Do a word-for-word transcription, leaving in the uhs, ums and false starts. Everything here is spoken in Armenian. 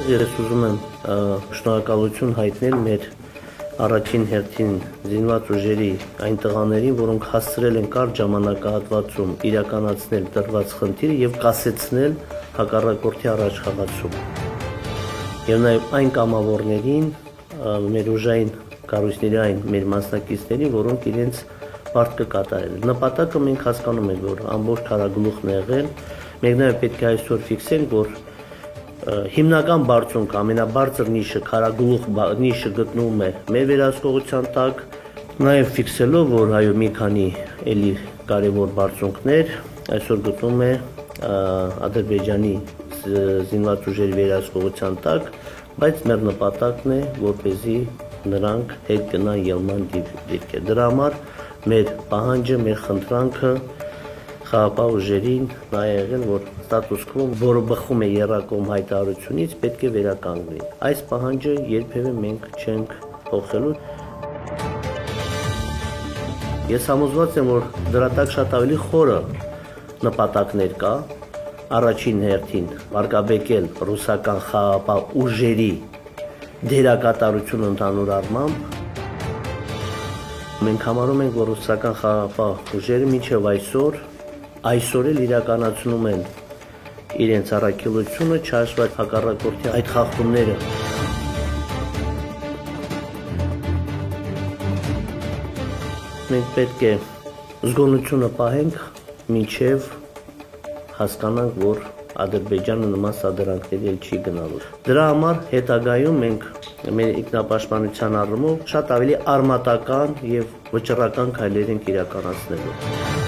Ես ուզում եմ շնորհակալություն հայտնել մեր առաջին հերթին զինված ուժերի այն տղաներին, որոնք հասցրել են կարճ ժամանակահատվածում իրականացնել տրված խնդիրը եւ կասեցնել հակառակորդի առաջխաղացում։ Եվ նաեւ այն կամավորներին, մեր ուժային կառույցների այն մեր մասնակիցներին, որոնք իրենց պարտքը կատարել են։ Նպատակը մենք հասկանում ենք, որ ամբողջ քարագլուխն է եղել, մենք նաեւ պետք է այսօր ֆիքսենք, որ հիմնական բարձունք ամենաբարձր նիշը քարագլուխ նիշը գտնվում է մեր վերահսկողության տակ, նաև ֆիքսելով, որ այո մի քանի էլի կարևոր բարձունքներ այսօր գտնվում է Ադրբեջանի զինված ուժերի վերահսկողության տակ, բայց մեր նպատակն է, որպեսզի նրանք հետ գնան ելման դիրքեր։ Դրա համար մեր պահանջը, մեր խնդրանքը խաղաղապահ ուժերին նա է եղել, որ ստատուս քվո, որը բխում է եռակողմ հայտարարությունից, պետք է վերականգնվի։ Այս պահանջը երբևէ մենք չենք փոխելու։ Ես համոզված եմ, որ դրա տակ շատ ավելի խորը նպատակներ կա, առաջին հերթին վարկաբեկել ռուսական խաղաղապահ ուժերի դերակատարություն ընդհանուր առմամբ։ Մենք համարում ենք, որ ռուսական խաղաղապահ ուժերը մինչև այսօր այսօր էլ իրականացնում են իրենց առաքելությունը, չհաշված հակառակորդի այդ խախտումները։ Մենք պետք է զգոնությունը պահենք, մինչև հասկանանք, որ Ադրբեջանը նման սադրանքների էլ չի գնալու։ Դրա համար հետագայում մենք մեր ինքնապաշտպանության առումով շատ ավելի արմատական եւ վճռական քայլեր ենք իրականացնելու։